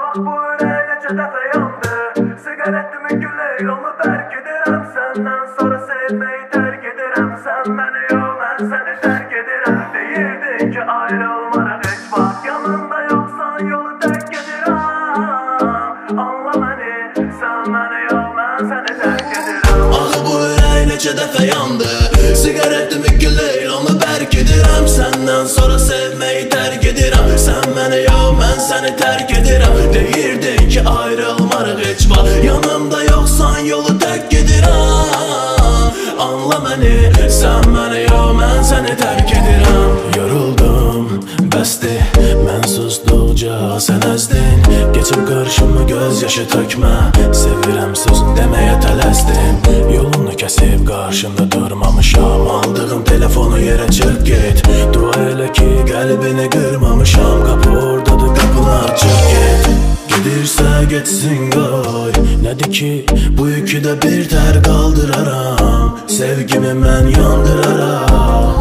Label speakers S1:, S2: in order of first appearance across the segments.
S1: Bax bu ürək necə dəfə yandı. Siqaretimi gülləyir, onu bərk edirəm. Səndən sonra sevməyi tərk edirəm. Sən məni yox, mən səni tərk edirəm. Deyirdin ki ayrılmarıq heç vaxt. Yanında yoxsan yolu tərk edirəm. Anla məni, sən məni yox, mən səni tərk edirəm.
S2: Axı bu ürək necə dəfə yandı. Siqaretimi gülləyir, onu bərk edirəm. Səndən sonra sevməyi tərk edirəm. Sən məni yox, mən səni tərk edirəm. Deyirdin ki ayrılmarıq heç vaxt. Yanımda yoxsan yolu tərk edirəm. Anla məni, sən məni yox, mən səni tərk edirəm. Yoruldum, bəsdir, mən susduqca sən əzdin. Geçib qarşımı göz yaşı tökmə. Sevirəm sözün deməyə tələsdim. Yolunu kəsib qarşında durmamışam. Aldığım telefonu yerə çıx get. Dua elə ki qəlbini qırmamışam. Qapı ordadır, qapını açıq get. Gedirsə getsin qoy. Nədir ki bu yükü də bir tər qaldıraram. Sevgimi mən yandıraram.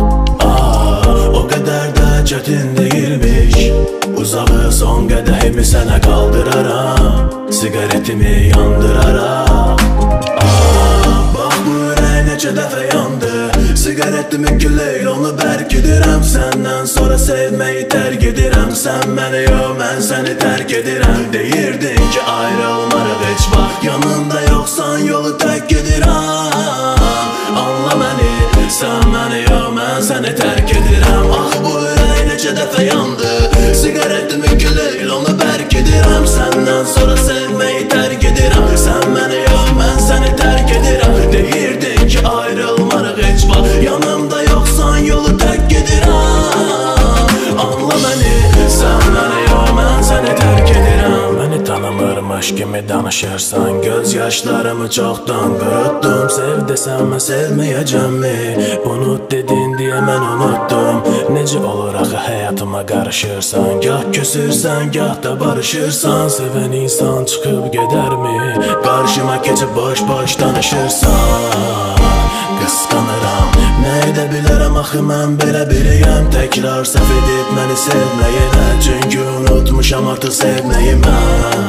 S2: O qədər də çətin deyilmiş. Uzağı son qədəhimi sənə qaldıraram. Siqaretimi yandıraram. Bax bu ürək necə dəfə yandı. Siqaretimi gülləyir, onu bərk edirəm. Səndən sonra sevməyi tərk edirəm. Sən məni yox, mən səni tərk edirəm. Deyirdin ki ayrılmarıq heç vaxt. Yanında yoxsan yolu tərk edirəm. Anla məni, sən məni yox, mən səni tərk edirəm. Ax bu ürək necə dəfə yandı. Siqaretimi gülləyir, onu bərk edirəm. Səndən sonra sevməyi tərk edirəm. Sən məni yox, mən səni tərk edirəm. Deyirdin ki ayrılmarıq heç vaxt. Yanımda yoxsan yolu tərk edirəm. Anla məni, sən məni yox, mən səni tərk edirəm. Məni tanımırmış kimi danışırsan. Göz yaşlarımı çoxdan qurutdum. Sev desəm mən sevməyəcəmmi? Unut dedin deyə mən unutdum. Necə olur axı həyatıma qarışırsan? Gah küsürsən, gah da barışırsan. Sevən insan çıxıb gedərmi? Qarşıma keçib boş-boş danışırsan. Qısqanıram, nə edə bilərəm axı mən belə biriyəm. Təkrar səhv edib məni sevməyinə. Çünki unutmuşam artıq sevməyi mən.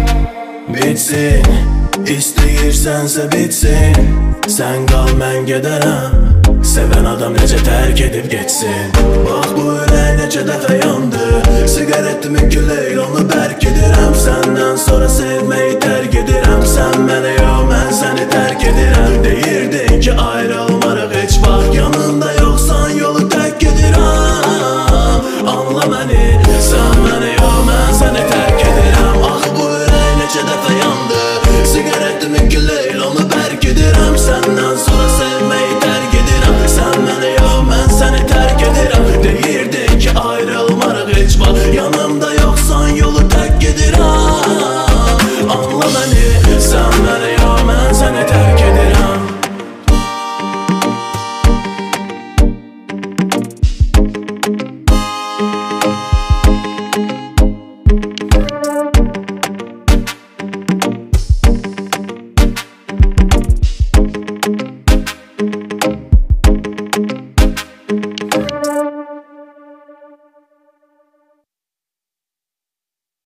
S2: Bitsin, istəyirsənsə bitsin. Sən qal mən gedərəm. Sevən adam necə tərk edib getsin. Bax bu ürək necə dəfə yandı. Siqaretimi gülləyir, onu bərk edirəm.